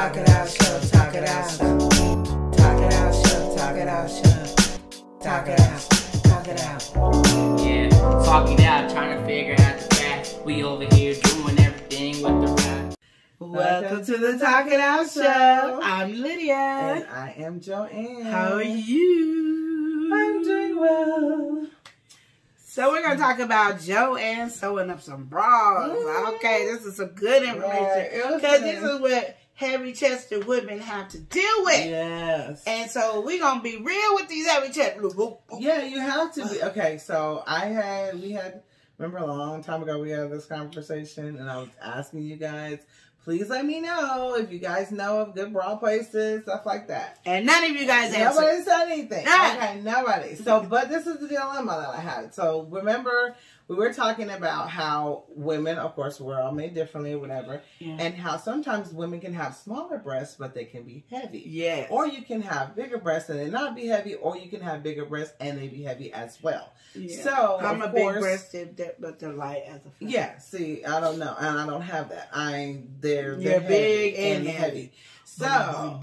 Talk it out, show, talk it out, show. Talk it out, show, talk it out, show. Talk it out, talk it out. Yeah, talk it out, trying to figure out the facts. We over here doing everything with the rap. Welcome to the Talk It Out Show. I'm Lydia. And I am Joanne. How are you? I'm doing well. So we're going to talk about Joanne sewing up some bras. Okay, this is some good information. Because this is what heavy-chested women have to deal with. Yes. And so we're going to be real with these heavy-chested. Yeah, you have to be. Okay, so we had, remember a long time ago we had this conversation and I was asking you guys, please let me know if you guys know of good bra places, stuff like that. And none of you guys answered. Nobody said anything. Nah. Okay, nobody. So, but this is the dilemma that I had. So, remember, we were talking about how women, of course, we're all made differently or whatever, and how sometimes women can have smaller breasts, but they can be heavy. Yes. Or you can have bigger breasts and they not be heavy, or you can have bigger breasts and they be heavy as well. Yeah. So, I'm of a course, big breasted, but they're light as a feather. yeah, see, I don't know, and I don't have that. They're big heavy and heavy. So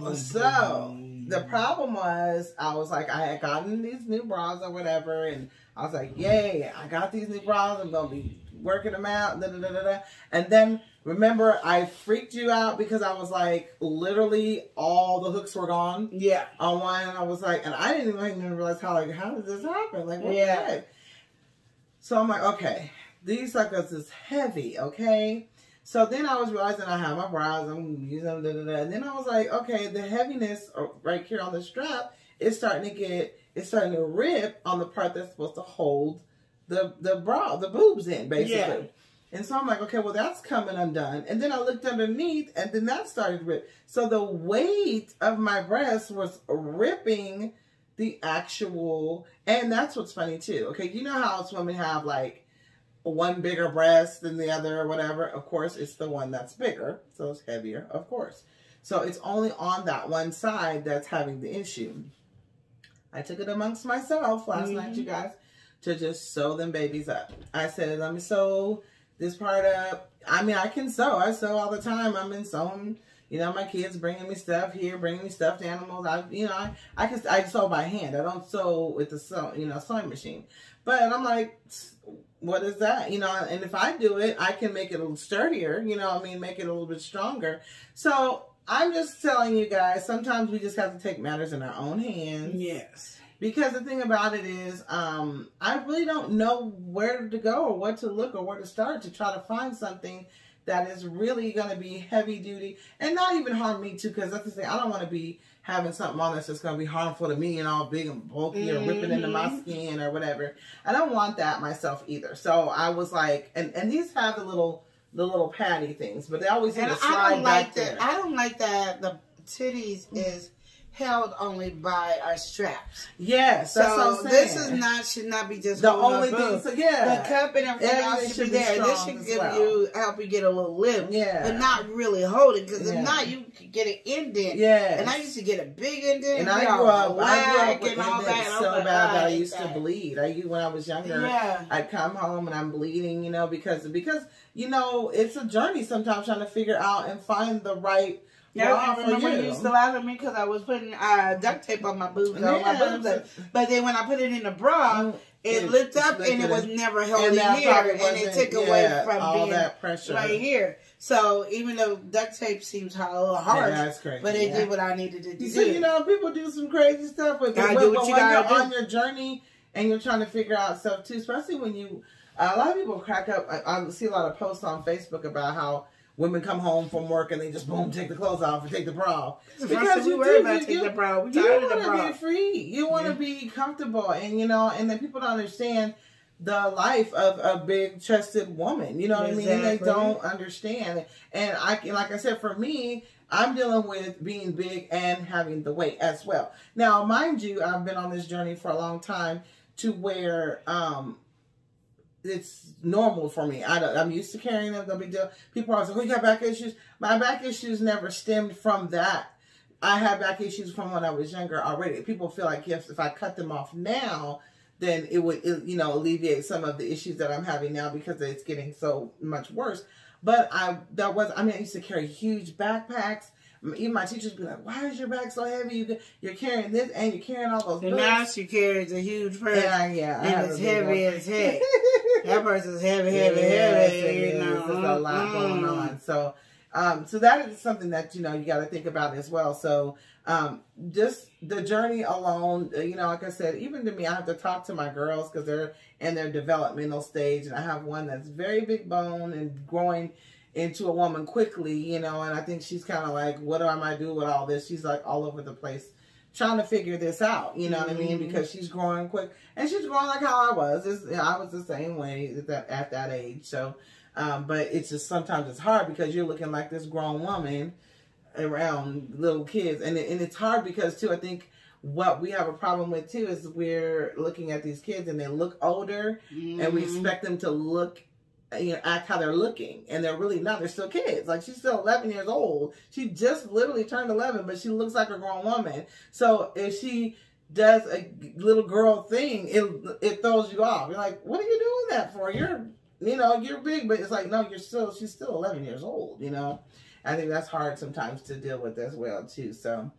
the problem was, I was like, I had gotten these new bras or whatever, and I was like, yay, I got these new bras, I'm gonna be working them out, da da da da da. And then remember, I freaked you out because I was like, literally all the hooks were gone. Yeah. On one, and I was like, and I didn't even realize how did this happen? Like, what the heck? So I'm like, okay, these suckers is heavy, okay? So then I was realizing I have my bras, I'm using them, da, da, da. And then I was like, okay, the heaviness right here on the strap is starting to rip on the part that's supposed to hold the bra, the boobs in, basically. Yeah. And so I'm like, okay, well, that's coming undone. And then I looked underneath, and then that started to rip. So the weight of my breast was ripping the actual, and that's what's funny too. Okay, you know how women have like one bigger breast than the other or whatever? Of course, it's the one that's bigger, so it's heavier, of course. So it's only on that one side that's having the issue. I took it amongst myself last night, you guys, to just sew them babies up. I said, let me sew this part up. I mean, I can sew. I sew all the time. I've been sewing. You know, my kids bringing me stuff here, bringing me stuffed animals. I sew by hand. I don't sew with the sewing machine. But I'm like, what is that? You know, and if I do it, I can make it a little sturdier. You know, make it a little bit stronger. So I'm just telling you guys, sometimes we just have to take matters in our own hands. Yes. Because the thing about it is, I really don't know where to go or what to look or where to start to try to find something that is really going to be heavy duty and not even harm me too, because that's the thing, I don't want to be having something on that's just going to be harmful to me and all big and bulky or ripping into my skin or whatever. I don't want that myself either. So I was like, and these have the little patty things, but they always need to slide back there. I don't like that the titties is held only by our straps. Yes, that's what I'm saying. This should not be just the only thing. So yeah, the cup and everything else should be there. This should help you get a little lift. Yeah, but not really hold it, because if not, you could get an indent. Yeah, and I used to get a big indent. And I grew up with indents so bad that I used to bleed. When I was younger, I'd come home and I'm bleeding. You know, because you know, it's a journey sometimes trying to figure out and find the right. Yeah, I remember you used to laugh at me because I was putting duct tape on my boobs. But then when I put it in the bra, it lit up and it was never held in here. And it took away from all being that pressure right here. So even though duct tape seems a little hard, that's crazy, but it did what I needed to do. So, you know, people do some crazy stuff with it. But when you're on your journey and you're trying to figure out stuff too, especially when a lot of people crack up. I see a lot of posts on Facebook about how women come home from work and they just boom, take the clothes off and take the bra off. Because you worry about taking the bra. You want to be free. You want to be comfortable, and and then people don't understand the life of a big-chested woman. You know what I mean? And they don't understand. And like I said, for me, I'm dealing with being big and having the weight as well. Now, mind you, I've been on this journey for a long time to where it's normal for me. I'm used to carrying them. No big deal. People are like, "Oh, you got back issues?" My back issues never stemmed from that. I had back issues from when I was younger already. People feel like if I cut them off now, then it would alleviate some of the issues that I'm having now because it's getting so much worse. But I used to carry huge backpacks. even my teachers be like, "Why is your back so heavy? You're carrying this and you're carrying all those books." And now she carries a huge purse. Yeah. And it's heavy as heck. That purse is heavy. There's a lot going on. So, so that is something that, you know, you got to think about as well. So, just the journey alone, you know, like I said, even to me, I have to talk to my girls because they're in their developmental stage. And I have one that's very big bone and growing into a woman quickly, you know, and I think she's kind of like, what am I do with all this? She's like all over the place trying to figure this out, you know what I mean? Because she's growing quick and she's growing like how I was. I was the same way at that age. So, but it's just sometimes it's hard because you're looking like this grown woman around little kids. And it's hard because too, I think what we have a problem with too is we're looking at these kids and they look older and we expect them to look, you know, act how they're looking, and they're really not. They're still kids. Like, she's still 11 years old. She just literally turned 11, but she looks like a grown woman. So if she does a little girl thing, it throws you off. You're like, what are you doing that for? You're big, but it's like, no, she's still 11 years old, you know? I think that's hard sometimes to deal with as well too. So,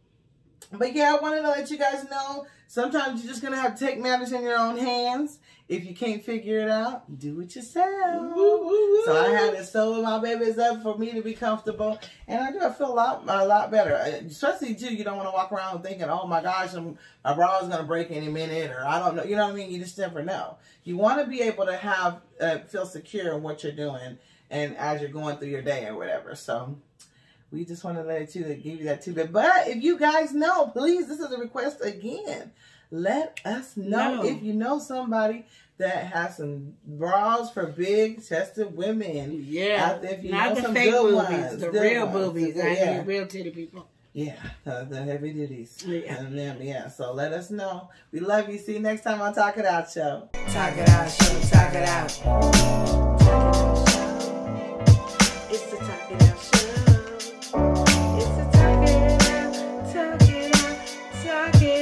but yeah, I wanted to let you guys know, sometimes you're just going to have to take matters in your own hands. If you can't figure it out, do it yourself. So I had to sew my babies up for me to be comfortable. And I feel a lot better. Especially, too, you don't want to walk around thinking, oh my gosh, my bra is going to break any minute, or I don't know. You know what I mean? You just never know. You want to be able to have feel secure in what you're doing and as you're going through your day or whatever. So we just want to give you that tidbit. But if you guys know, please, this is a request again. Let us know if you know somebody that has some bras for big chested women. Yeah. Out there, if you not know the some fake good boobies, ones, the real boobies. I need real titty people. Yeah, the heavy duties. Yeah. And them, yeah. So let us know. We love you. See you next time on Talk It Out Show. Talk It Out Show. Talk It Out. It's the Talk It Out Show. It's the Talk It Out. Talk It Out. Talk It Out.